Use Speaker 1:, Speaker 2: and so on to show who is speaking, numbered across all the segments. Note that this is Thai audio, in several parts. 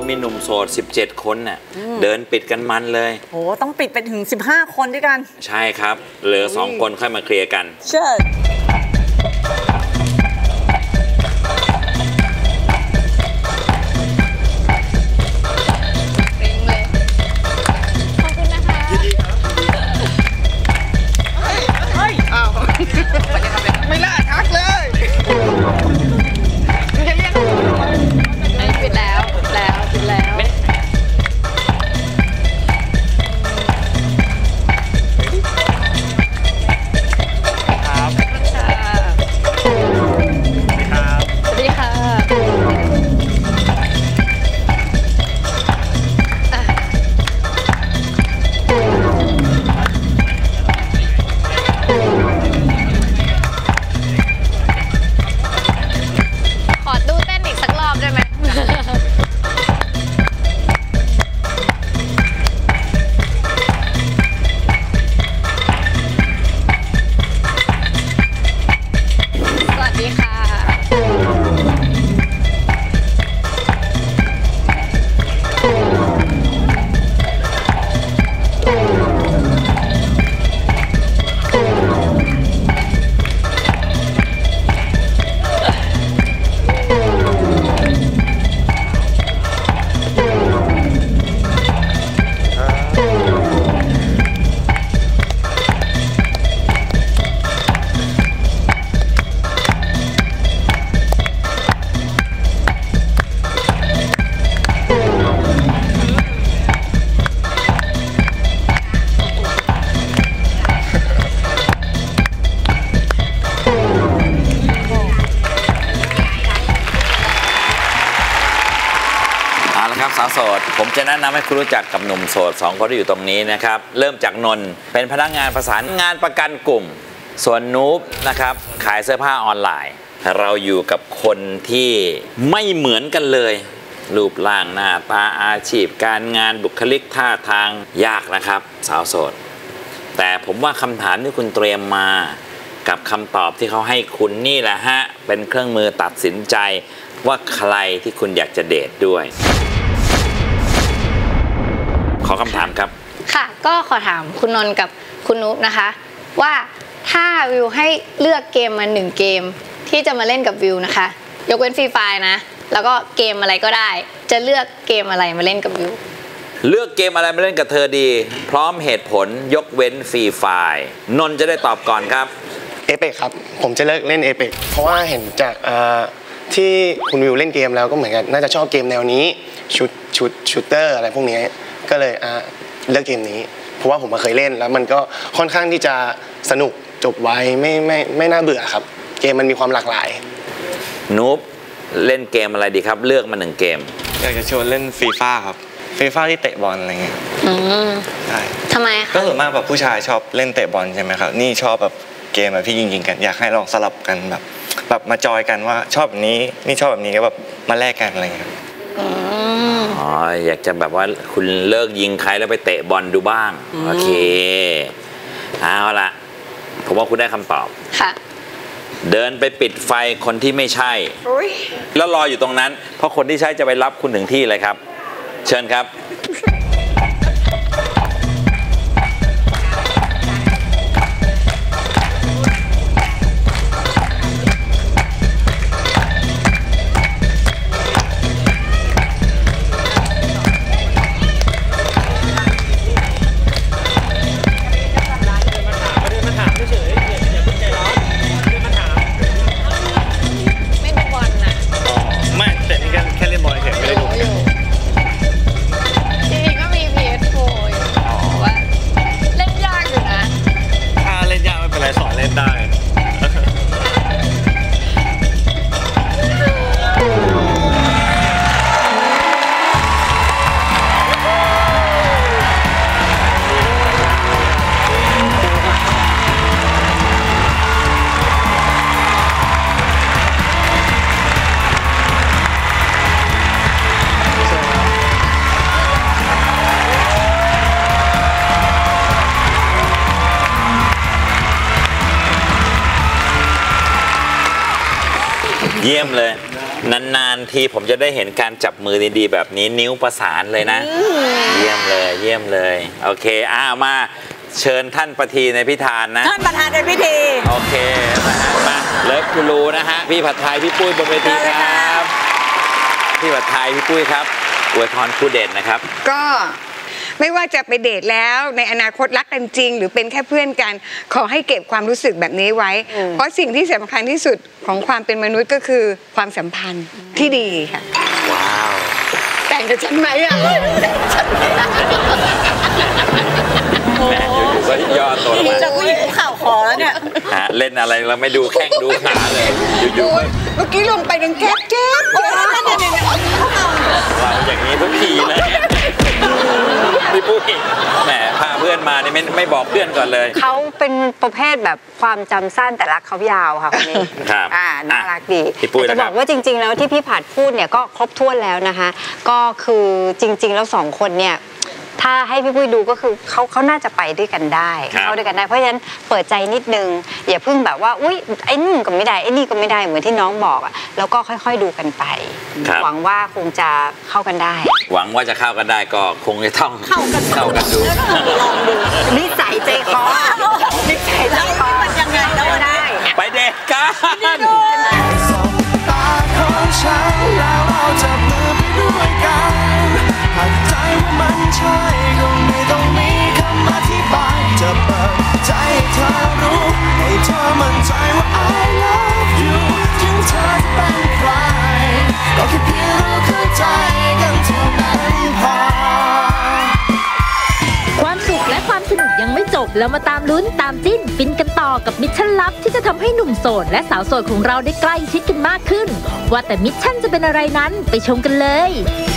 Speaker 1: มีหนุ่มโสด17 คนน่ะเดินปิดกันมันเลย
Speaker 2: โอ้ต้องปิดไปถึง15 คนด้วยกัน
Speaker 1: ใช่ครับเหลือ2 คนค่อยมาเคลียร์กัน
Speaker 2: เชิญ
Speaker 3: ไม่ล่าทักเลยจะเรียก
Speaker 4: ปิดแล้วปิดแล้ว
Speaker 3: ครับสวัสดีครับ
Speaker 4: ขอดูเต้นอีกสักรอบได้ไหมสวัสดีค่ะ
Speaker 1: สาวโสดผมจะแนะนำให้คุณรู้จักกับหนุ่มโสด2 คนที่อยู่ตรงนี้นะครับเริ่มจากนนท์เป็นพนักงานประสานงานประกันกลุ่มส่วนนูบนะครับขายเสื้อผ้าออนไลน์เราอยู่กับคนที่ไม่เหมือนกันเลยรูปร่างหน้าตาอาชีพการงานบุคลิกท่าทางยากนะครับสาวโสดแต่ผมว่าคำถามที่คุณเตรียมมากับคำตอบที่เขาให้คุณนี่แหละฮะเป็นเครื่องมือตัดสินใจว่าใครที่คุณอยากจะเดทด้วยขอคำถามครับ
Speaker 4: ค่ะก็ขอถามคุณนนท์กับคุณนุ๊กนะคะว่าถ้าวิวให้เลือกเกมมา1 เกมที่จะมาเล่นกับวิวนะคะยกเว้นฟรีไฟร์นะแล้วก็เกมอะไรก็ได้จะเลือกเกมอะไรมาเล่นกับวิว
Speaker 1: เลือกเกมอะไรมาเล่นกับเธอดีพร้อมเหตุผลยกเว้นฟรีไฟร์นนท์จะได้ตอบก่อนครับ
Speaker 5: เอเปกครับผมจะเลิกเล่นเอเปกเพราะว่าเห็นจากที่คุณวิวเล่นเกมแล้วก็เหมือนกันน่าจะชอบเกมแนวนี้ชูตเตอร์อะไรพวกนี้ก็เลยเลือกเกมนี้เพราะว่าผมมาเคยเล่นแล้วมันก็ค่อนข้างที่จะสนุกจบไวไม่น่าเบื่อครับเกมมันมีความหลากหลาย
Speaker 1: นูบเล่นเกมอะไรดีครับเลือกมา1 เกม
Speaker 6: อยากจะชวนเล่นฟีฟ่าครับฟีฟ่าที่เตะบอลอะไรเงี้ย
Speaker 4: ใช่ทำไม
Speaker 6: ก็ส่วนมากแบบผู้ชายชอบเล่นเตะบอลใช่ไหมครับนี่ชอบแบบเกมแบบที่ยิงกันอยากให้ลองสลับกันแบบมาจอยกันว่าชอบแบบนี้นี่ชอบแบบนี้ก็แบบมาแลกกันอะไรเงี้ย
Speaker 1: อ๋ออยากจะแบบว่าคุณเลิกยิงใครแล้วไปเตะบอลดูบ้างโอเคเอาละผมว่าคุณได้คำตอบ
Speaker 4: ค่ะ
Speaker 1: เดินไปปิดไฟคนที่ไม่ใช่แล้วรออยู่ตรงนั้นเพราะคนที่ใช่จะไปรับคุณถึงที่เลยครับเชิญครับเยี่ยมเลยนานๆทีผมจะได้เห็นการจับมือดีๆแบบนี้นิ้วประสานเลยนะเยี่ยมเลยเยี่ยมเลยโอเคมาเชิญท่านประธานในพิธานนะ
Speaker 2: ท่านประธานในพิธี
Speaker 1: โอเคนะฮะมาเลิฟกูรูนะฮะพี่ผัดไทยพี่ปุ้ยบนเวทีครับพี่ผัดไทยพี่ปุ้ยครับอวยพรครูเด่นนะครับ
Speaker 7: ก็ไม่ว่าจะไปเดทแล้วในอนาคตรักกันจริงหรือเป็นแค่เพื่อนกันขอให้เก็บความรู้สึกแบบนี้ไว้เพราะสิ่งที่สำคัญที่สุดของความเป็นมนุษย์ก็คือความสัมพันธ์ที่ดีค่ะ
Speaker 1: ว้าว
Speaker 7: แต่งกับฉันไหมอ่ะ
Speaker 1: แม่อยู่ๆก็ย่อตัวลงมา
Speaker 2: จะผู้หญิงข่าวขอแล้วเนี่ย
Speaker 1: เล่นอะไรเราไม่ดูแข้งดูขาเลยอยู่
Speaker 7: ๆเมื่อกี้ลงไปดังแก๊บ
Speaker 2: โอ้ย
Speaker 1: เราอย่างนี้ทุกทีเลยพี่ปุ้ยแหมพาเพื่อนมานี่ไม่บอกเพื่อนก่อนเลย
Speaker 8: เขาเป็นประเภทแบบความจำสั้นแต่รักเขายาวค่ะคนนี้น่ารักดีจะบอกว่าจริงๆแล้วที่พี่ผัดพูดเนี่ยก็ครบถ้วนแล้วนะคะก็คือจริงๆแล้วสองคนเนี่ยถ้าให้พี่ปุ้ยดูก็คือเขาน่าจะไปด้วยกันได้เข้าด้วยกันได้เพราะฉะนั้นเปิดใจนิดนึงอย่าเพิ่งแบบว่าอุ้ยไอ้นี่ก็ไม่ได้ไอ้นี่ก็ไม่ได้เหมือนที่น้องบอกอ่ะแล้วก็ค่อยๆดูกันไปหวังว่าคงจะเข้ากันได้
Speaker 1: หวังว่าจะเข้ากันได้ก็คงจะต้องเข้ากันดู
Speaker 2: ลองดู
Speaker 7: นิสัยใจคอนิสัยใจคอ
Speaker 2: มันยังไงแล้วได้
Speaker 1: ไปเด็กกัน
Speaker 9: แล้วเราจับมือไปด้วยกันหากใจว่ามันใช่ก็ไม่ต้องมีคำอธิบายจะเปิดใจให้เธอรู้ให้เธอมั่นใจว่า I love you ถึงเธอจะเป็นใครก็แค่เพียงเราเข้าใจกันเท่านั้นพอ
Speaker 10: ความสุขและความสนุกยังไม่จบแล้วมาตามลุ้นตามจิ้นฟินกันต่อกับมิชชั่นลับที่จะทำให้หนุ่มโสดและสาวโสดของเราได้ใกล้ชิดกันมากขึ้นว่าแต่มิชชั่นจะเป็นอะไรนั้นไปชมกันเลย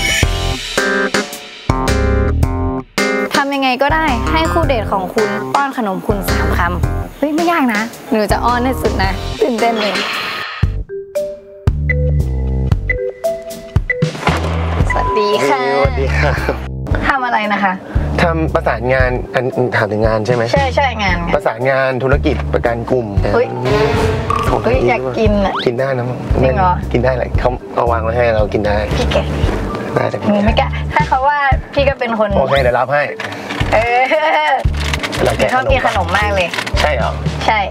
Speaker 4: ทำยังไงก็ได้ให้คู่เดทของคุณป้อนขนมคุณ3 คำเฮ้ยไม่ยากนะหนูจะอ้อนให้สุดนะตื่นเต้นเลยสวัสดีค่ะ
Speaker 5: สวัสดีค่ะ
Speaker 4: ทำอะไรนะคะ
Speaker 5: ทำประสานงานถามถึงงานใช่ไหม
Speaker 4: ใช่งาน
Speaker 5: ประสานงานธุรกิจประกันกลุ่ม
Speaker 4: เฮ้ยอยากกินอ่ะ
Speaker 5: กินได้นะ
Speaker 4: จริงเหรอ
Speaker 5: กินได้เลยเขาเอาวางไว้ให้เรากินได้
Speaker 4: พี่แก
Speaker 5: ได้แต่
Speaker 4: หนูไม่แกถ้าเขาว่าพี่ก็เป็นคน
Speaker 5: โอเคเดี๋ยวรับให้
Speaker 4: เราชอบกินขนมมากเลย
Speaker 5: ใช่เหรอ
Speaker 4: ใช่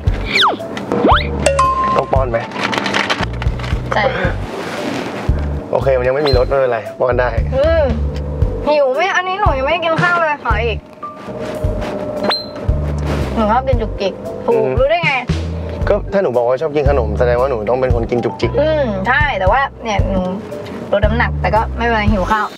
Speaker 5: ต้องป้อนไหม
Speaker 4: ใช่
Speaker 5: โอเคมันยังไม่มีรสไม่เป็นไรป้อนได้
Speaker 4: หิวไหมอันนี้หนูยังไม่กินข้าวเลยขออีกหนูชอบกินจุกจิกถูกรู้ได้ไง
Speaker 5: ก็ถ้าหนูบอกว่าชอบกินขนมแสดงว่าหนูต้องเป็นคนกินจุกจิก
Speaker 4: ใช่แต่ว่าเนี่ยหนูลดน้ำหนักแต่ก็ไม่เป็นไรหิวข้าว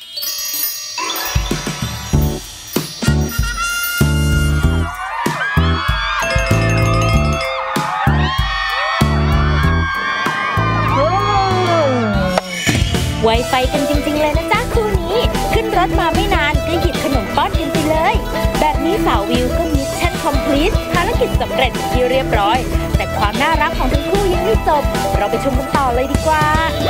Speaker 10: ไวไฟกันจริงๆเลยนะจ๊ะคู่นี้ขึ้นรถมาไม่นานก็หยิบขนมป้อนกันไปเลยแบบนี้สาววิวก็มิชชั่นคอมพลีทภารกิจสำเร็จที่เรียบร้อยแต่ความน่ารักของทั้งคู่ยังไม่จบเราไปชมกันต่อเลยดีกว่า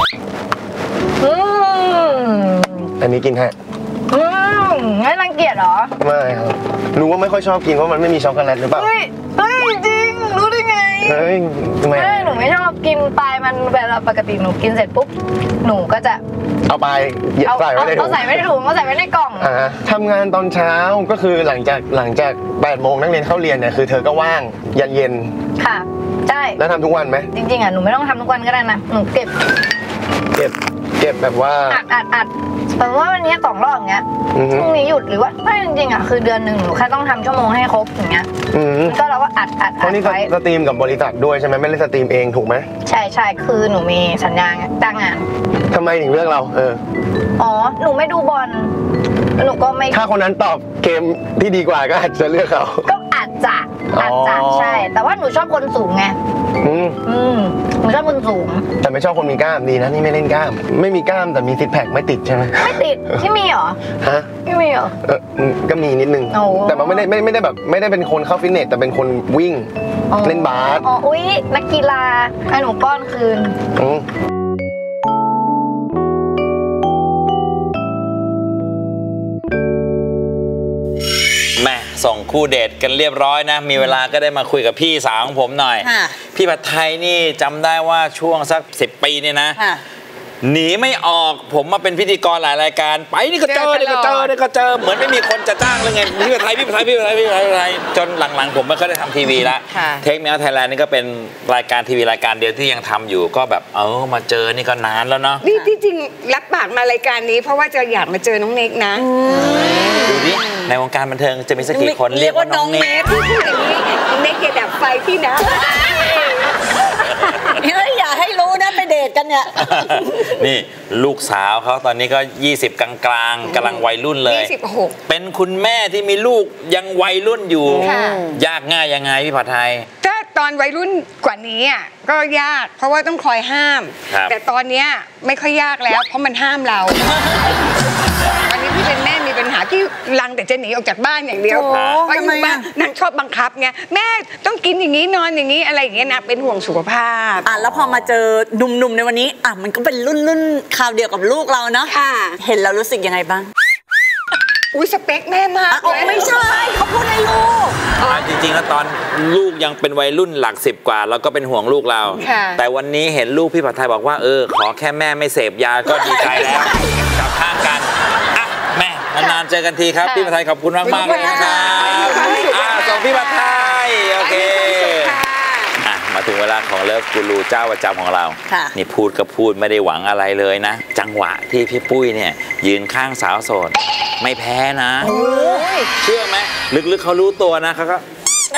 Speaker 5: อันนี้กินฮะ
Speaker 4: ไม่รังเกียจหรอ
Speaker 5: ไม่ครับรู้ว่าไม่ค่อยชอบกินเพราะมันไม่มีช็อกโกแลตหรือเปล่า
Speaker 4: เฮ้ยจริงรู้ได้ไง
Speaker 5: เฮ้ยทำไม
Speaker 4: หนูไม่ชอบกินปลายมันเวลาปกติหนูกินเสร็จปุ๊บหนูก็จะ
Speaker 5: เอาไปใส่ไว้ในถุง
Speaker 4: เขาใส่ไว้ในถุงเขาใส่ไว้ในกล่อง
Speaker 5: ทำงานตอนเช้าก็คือหลังจาก8 โมงนักเรียนเข้าเรียนเนี่ยคือเธอก็ว่างยันเย็น
Speaker 4: ค่ะใช่
Speaker 5: แล้วทำทุกวันไหม
Speaker 4: จริงๆอ่ะหนูไม่ต้องทำทุกวันก็ได้นะหนูเก็บ
Speaker 5: แบบว่า
Speaker 4: อัดแต่ว่าวันนี้2 รอบอย่างเงี้ยพรุ่งนี้หยุดหรือว่าไม่จริงๆอ่ะคือเดือนหนึ่งหนูแค่ต้องทำชั่วโมงให้ครบอย่างเงี้ยก็เราก็อัด
Speaker 5: เพราะนี่สตรีมกับบริษัทด้วยใช่ไหมไม่ได้สตรีมเองถูกไหม
Speaker 4: ใช่คือหนูมีสัญญาจ้างงาน
Speaker 5: ทำไมถึงเลือกเรา
Speaker 4: อ๋อหนูไม่ดูบอลหนูก็ไม่
Speaker 5: ถ้าคนนั้นตอบเกมที่ดีกว่าก็อาจจะเลือกเขา
Speaker 4: ก็อาจจะใช่แต่ว่าหนูชอบคนสูงไงหนูชอบคนสูง
Speaker 5: แต่ไม่ชอบคนมีกล้ามดีนะนี่ไม่เล่นกล้ามไม่มีกล้ามแต่มีซิกแพคไม่ติดใช่ไหม
Speaker 4: ไม่ติดที่มีเหรอ
Speaker 5: ฮะ
Speaker 4: ไม่มีเหรอ
Speaker 5: ก็มีนิดนึงแต่มันไม่ได้แบบไม่ได้เป็นคนเข้าฟิตเนสแต่เป็นคนวิ่งเล่นบาส
Speaker 4: อุ๊ยนักกีฬาให้หนูป้อนคืน
Speaker 1: แม่ส่งคู่เดทกันเรียบร้อยนะมีเวลาก็ได้มาคุยกับพี่สาวของผมหน่อยพี่ผัดไทยนี่จำได้ว่าช่วงสัก10 ปีเนี่ยนะหนีไม่ออกผมมาเป็นพิธีกรหลายรายการไปนี่ก็เจอนี่ก็เจอนี่ก็เจอเหมือนไม่มีคนจะจ้างเลยไงพี่ผัดไทยจนหลังๆผมไม่ค่อยได้ทำทีวีละเทคเมียไทยแลนด์นี่ก็เป็นรายการทีวีรายการเดียวที่ยังทำอยู่ก็แบบมาเจอนี่ก็นานแล้วเนาะ
Speaker 7: นี่ที่จริงรับปากมารายการนี้เพราะว่าจะอยากมาเจอน้องเน็กนะ
Speaker 1: ดูดิในวงการบันเทิงจะมีสักกี่คนเรียกว่าน้องเน็ก
Speaker 7: พูดอย่างนี้เน็กอย่าดับไฟพี่นะ
Speaker 2: อย่าให้รู้นะไปเดทกันเนี่ย
Speaker 1: นี่ลูกสาวเขาตอนนี้ก็20กลางๆกำลังวัยรุ่นเลย26เป็นคุณแม่ที่มีลูกยังวัยรุ่นอยู่ยากง่ายยังไงพี่ผัดไทย
Speaker 7: ถ้าตอนวัยรุ่นกว่านี้ก็ยากเพราะว่าต้องคอยห้ามแต่ตอนนี้ไม่ค่อยยากแล้วเพราะมันห้ามเราวันนี้พี่เป็นแม่มีปัญหาที่รังแต่จะหนีออกจากบ้านอย่างเดียวเพราะอยู่บ้านนางชอบบังคับไงแม่ต้องกินอย่างนี้นอนอย่างนี้อะไรอย่างเงี้ยนะเป็นห่วงสุขภาพ
Speaker 2: แล้วพอมาเจอหนุ่มๆในวันนี้มันก็เป็นรุ่นคราวเดียวกับลูกเราเนาะเห็นแล้วรู้สึกยังไงบ้าง
Speaker 7: อุ้ยสเปคแม่มากเลย
Speaker 2: ไม่ใช่เขาพูดให้ลูก
Speaker 1: จริงๆแล้วตอนลูกยังเป็นวัยรุ่นหลัก10 กว่าแล้วก็เป็นห่วงลูกเราแต่วันนี้เห็นลูกพี่ผัดไทยบอกว่าขอแค่แม่ไม่เสพยาก็ดีใจแล้วกลับข้างกันแม่นานๆเจอกันทีครับพี่ผัดไทยขอบคุณมากๆเลยนะครับส่งพี่ผัดไทยโอเคมาถึงเวลาของเลิฟกูรูเจ้าประจำของเรานี่พูดก็พูดไม่ได้หวังอะไรเลยนะจังหวะที่พี่ปุ้ยเนี่ยยืนข้างสาวโสดไม่แพ้นะเชื่อไหมลึกๆเขารู้ตัวนะเขาก็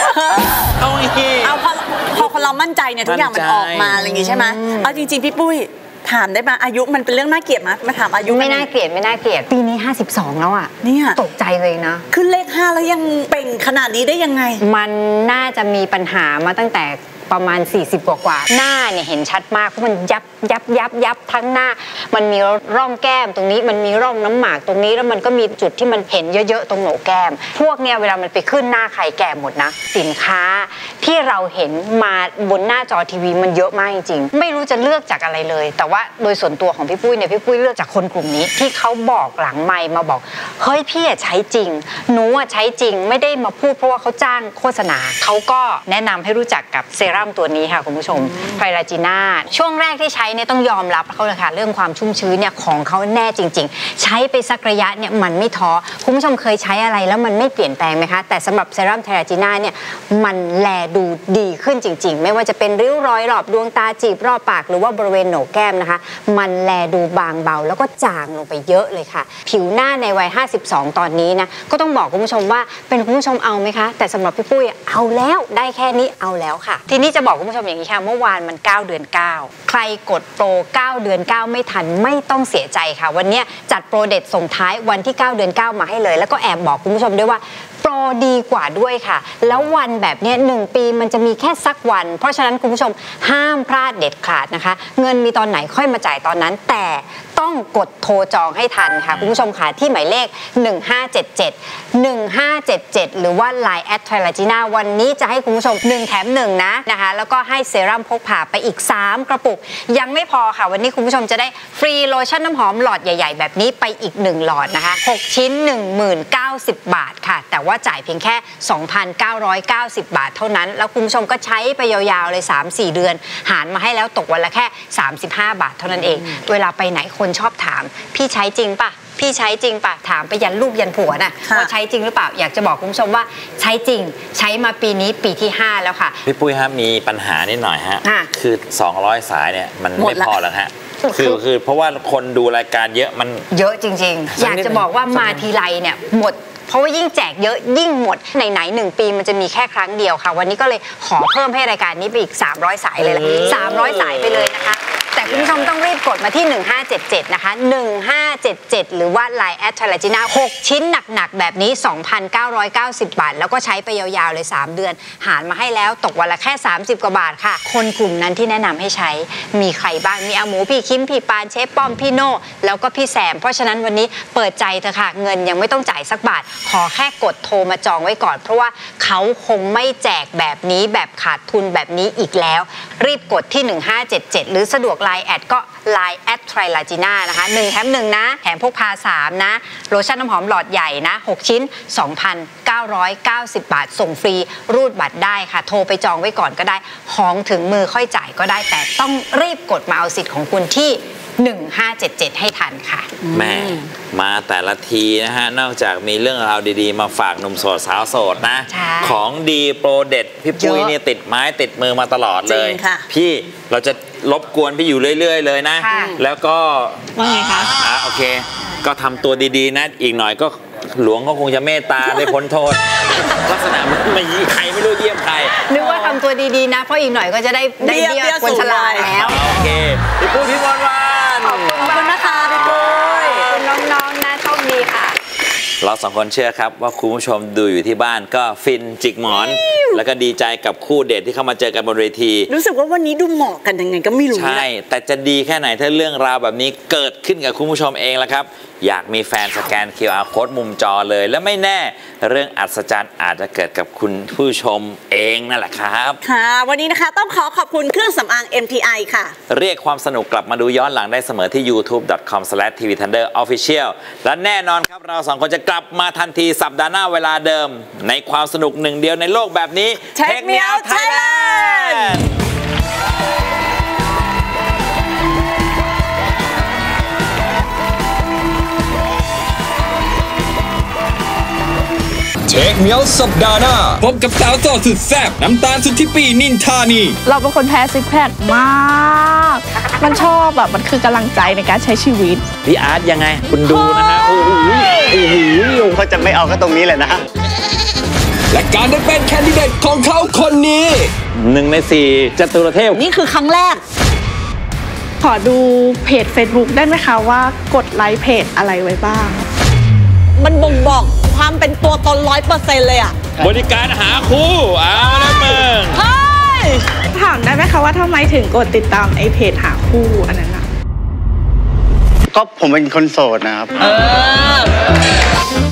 Speaker 2: พอคนเรามั่นใจเนี่ยทุกอย่างมันออกมาอะไรอย่างงี้ใช่ไหมเอาจริงๆพี่ปุ้ยถามได้ไหมอายุมันเป็นเรื่องน่าเกลียดไหมมาถามอายุ
Speaker 8: ไม่น่าเกลียดปีนี้52แล้ว
Speaker 2: เนี่ย
Speaker 8: ตกใจเลยนะ
Speaker 2: ขึ้นเลข5แล้วยังเป่งขนาดนี้ได้ยังไง
Speaker 8: มันน่าจะมีปัญหามาตั้งแต่ประมาณ40กว่าหน้าเนี่ยเห็นชัดมากเพราะมันยับทั้งหน้ามันมีร่องแก้มตรงนี้มันมีร่องน้ำหมากตรงนี้แล้วมันก็มีจุดที่มันเห็นเยอะๆตรงโหนกแก้มพวกเนี่ยเวลามันไปขึ้นหน้าใครแก่หมดนะสินค้าที่เราเห็นมาบนหน้าจอทีวีมันเยอะมากจริงๆไม่รู้จะเลือกจากอะไรเลยแต่ว่าโดยส่วนตัวของพี่ปุ้ยเนี่ยพี่ปุ้ยเลือกจากคนกลุ่มนี้ที่เขาบอกหลังไมค์มาบอกเฮ้ยพี่ใช้จริงหนูใช้จริงไม่ได้มาพูดเพราะว่าเขาจ้างโฆษณาเขาก็แนะนำให้รู้จักกับเซรั่มตัวนี้ค่ะคุณผู้ชมไพราจีน่าช่วงแรกที่ใช้เนี่ยต้องยอมรับเขาเลยค่ะเรื่องความชุ่มชื้นเนี่ยของเขาแน่จริงๆใช้ไปสักระยะเนี่ยมันไม่ท้อคุณผู้ชมเคยใช้อะไรแล้วมันไม่เปลี่ยนแปลงไหมคะแต่สำหรับเซรั่มไพราจีน่าเนี่ยมันแลดูดีขึ้นจริงๆไม่ว่าจะเป็นริ้วรอยรอบดวงตาจีบรอบปากหรือว่าบริเวณโหนกแก้มนะคะมันแลดูบางเบาแล้วก็จางลงไปเยอะเลยค่ะผิวหน้าในวัย52ตอนนี้นะก็ต้องบอกคุณผู้ชมว่าเป็นคุณผู้ชมเอาไหมคะแต่สำหรับพี่ปุ้ยเอาแล้วได้แค่นี้เอาแล้วค่ะทีนี้จะบอกคุณผู้ชมอย่างนี้ค่ะเมื่อวานมัน9เดือน9ใครกดโปร9เดือน9ไม่ทันไม่ต้องเสียใจค่ะวันนี้จัดโปรเด็ดส่งท้ายวันที่9เดือน9มาให้เลยแล้วก็แอบบอกคุณผู้ชมด้วยว่าโปรดีกว่าด้วยค่ะแล้ววันแบบนี้1ปีมันจะมีแค่สักวันเพราะฉะนั้นคุณผู้ชมห้ามพลาดเด็ดขาดนะคะเงินมีตอนไหนค่อยมาจ่ายตอนนั้นแต่ต้องกดโทรจองให้ทันค่ะคุณผู้ชมค่ะที่หมายเลข1577หรือว่า Line แอดไทราจีน่าวันนี้จะให้คุณผู้ชม1แถม1นะคะแล้วก็ให้เซรั่มพกพาไปอีก3กระปุกยังไม่พอค่ะวันนี้คุณผู้ชมจะได้ฟรีโลชั่นน้ำหอมหลอดใหญ่ๆแบบนี้ไปอีก1หลอดนะคะ6ชิ้น 10,090 บาทค่ะแต่ว่าจ่ายเพียงแค่ 2,990 บาทเท่านั้นแล้วคุณผู้ชมก็ใช้ไปยาวๆเลย 3-4 เดือนหารมาให้แล้วตกวันละแค่35 บาทเท่านั้นเองเวลาไปไหนคนชอบถามพี่ใช้จริงป่ะพี่ใช้จริงป่ะถามไปยันลูกยันผัวน่ะว่าใช้จริงหรือเปล่าอยากจะบอกคุณผู้ชมว่าใช้จริงใช้มาปีนี้ปีที่5แล้วค่ะ
Speaker 1: พี่ปุ้ยฮะมีปัญหานิดหน่อยฮะคือ200สายเนี่ยมันไม่พอแล้วฮะคือเพราะว่าคนดูรายการเยอะมัน
Speaker 8: เยอะจริงๆอยากจะบอกว่ามาทีไรเนี่ยหมดเพราะว่ายิ่งแจกเยอะยิ่งหมดไหน1ปีมันจะมีแค่ครั้งเดียวค่ะวันนี้ก็เลยขอเพิ่มให้รายการนี้ไปอีก300สายเลยละ300สายไปเลยนะคะแต่คุณผู้ชมต้องรีบกดมาที่1577นะคะ1577หรือว่า Line แอดไทราจีน่า6ชิ้นหนักๆแบบนี้ 2,990 บาทแล้วก็ใช้ไปยาวๆเลย3เดือนหารมาให้แล้วตกวันละแค่30กว่าบาทค่ะคนกลุ่มนั้นที่แนะนำให้ใช้มีใครบ้างมีอาหมูพี่คิมพี่ปานเชฟป้อมพี่โน่แล้วก็พี่แซมเพราะฉะนั้นวันนี้เปิดใจเถอะค่ะเงินยังไม่ต้องจ่ายสักบาทขอแค่กดโทรมาจองไว้ก่อนเพราะว่าเขาคงไม่แจกแบบนี้แบบขาดทุนแบบนี้อีกแล้วรีบกดที่1577หรือสะดวก Line แอดก็ Line @trilagina นะคะ1 แถม 1นะแถมพกพา3นะโลชั่นน้ำหอมหลอดใหญ่นะ6ชิ้น 2,990 บาทส่งฟรีรูดบัตรได้ค่ะโทรไปจองไว้ก่อนก็ได้ของถึงมือค่อยจ่ายก็ได้แต่ต้องรีบกดมาเอาสิทธิ์ของคุณที่1577ให้ทันค่ะ
Speaker 1: แม่มาแต่ละทีนะฮะนอกจากมีเรื่องราวดีๆมาฝากหนุ่มโสดสาวโสดนะของดีโปรเด็ดพี่ปุ้ยเนี่ยติดไม้ติดมือมาตลอดเลยพี่เราจะรบกวนพี่อยู่เรื่อยๆเลยนะแล้วก็
Speaker 2: ว่าไงคะ
Speaker 1: โอเคก็ทำตัวดีๆนะอีกหน่อยก็หลวงก็คงจะเมตตาได้พ้นโทษลักษณะไม่ยี่ใครไม่รู้เยี่ยมใคร
Speaker 8: นึกว่าทำตัวดีๆนะเพราะอีกหน่อยก็จะได้เบี้ยคนฉลาดแล้ว
Speaker 1: โอเคพี่ปุ้ยพี่วัน
Speaker 2: ขอบคุณนะคะพี่ปุ้ย
Speaker 8: น้องๆนะโชคดีค่ะ
Speaker 1: เรา2 คนเชื่อครับว่าคุณผู้ชมดูอยู่ที่บ้านก็ฟินจิกหมอนแล้วก็ดีใจกับคู่เดทที่เข้ามาเจอกันบนเวที
Speaker 2: รู้สึกว่าวันนี้ดูเหมาะกันยังไงก็ไม่รู้
Speaker 1: ใช่แต่จะดีแค่ไหนถ้าเรื่องราวแบบนี้เกิดขึ้นกับคุณผู้ชมเองล่ะครับอยากมีแฟนสแกน QR Code มุมจอเลยและไม่แน่เรื่องอัศจรรย์อาจจะเกิดกับคุณผู้ชมเองนั่นแหละครับ
Speaker 2: ค่ะวันนี้นะคะต้องขอบคุณเครื่องสำอาง MTI ค่ะ
Speaker 1: เรียกความสนุกกลับมาดูย้อนหลังได้เสมอที่ youtube.com/tvthunderofficial และแน่นอนครับเรา2 คนจะกลับมาทันทีสัปดาห์หน้าเวลาเดิมในความสนุกหนึ่งเดียวในโลกแบบนี้
Speaker 2: Take Me Out Thailand
Speaker 11: เช็คเมียวสัปดาห์หน้าพบกับสาวโสดสุดแซ่บน้ำตาลสุทธิปีนินทานี
Speaker 12: เราเป็นคนแพ้ซิกแพคมากมันชอบแบบมันคือกำลังใจในการใช้ชีวิต
Speaker 1: พี่อาร์ตยังไงคุณดูนะฮะโอ้โห
Speaker 5: เขาจะไม่เอาก็ตรงนี้แหละนะ
Speaker 11: และการได้เป็นแคนดิเดตของเขาคนนี้
Speaker 1: 1 ใน 4จตุรเทพ
Speaker 2: นี่คือครั้งแรก
Speaker 12: ขอดูเพจ Facebook ได้ไหมคะว่ากดไลค์เพจอะไรไว้บ้าง
Speaker 2: มันบ่งบอกความเป็นตัวตน 100% เลยอ่ะ
Speaker 1: บริการหาคู่แล้วมึง
Speaker 12: ถามได้ไหมคะว่าทำไมถึงกดติดตามไอเพจหาคู่อันนั้นอ่ะ
Speaker 5: ก็ผมเป็นคนโสดนะครับ